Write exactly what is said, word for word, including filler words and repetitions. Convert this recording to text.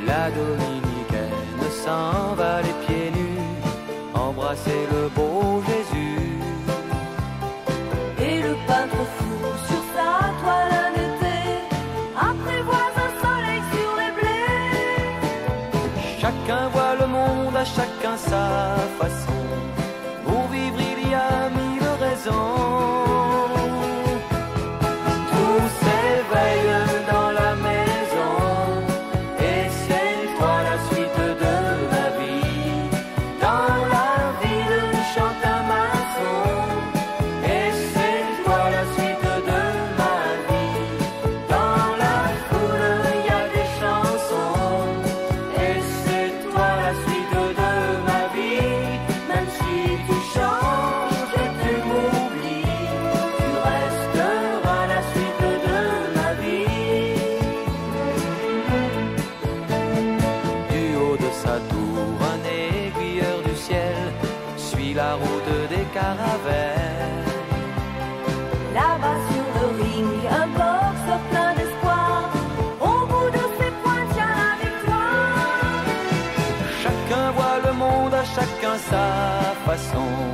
La dominicaine s'en va les pieds nus, embrasser le beau Jésus. Et le peintre fou sur sa toile un été apprivoise un soleil sur les blés. Chacun voit le monde, à chacun sa façon. Pour vivre il y a mille raisons. Tout s'éveille dans la maison, et c'est toi la suite de ma vie. Dans la ville chante un maçon, et c'est toi la suite de ma vie. Dans la foule il y a des chansons, et c'est toi la suite de ma vie. Même si tu changes, que tu m'oublies, tu resteras la suite de ma vie. Du haut de sa tour, un aiguilleur du ciel suit la route des caravelles. Là-bas sur le ring, un boxeur plein d'espoir, au bout de ses poings tient la victoire. Chacun voit le monde, à chacun sa façon.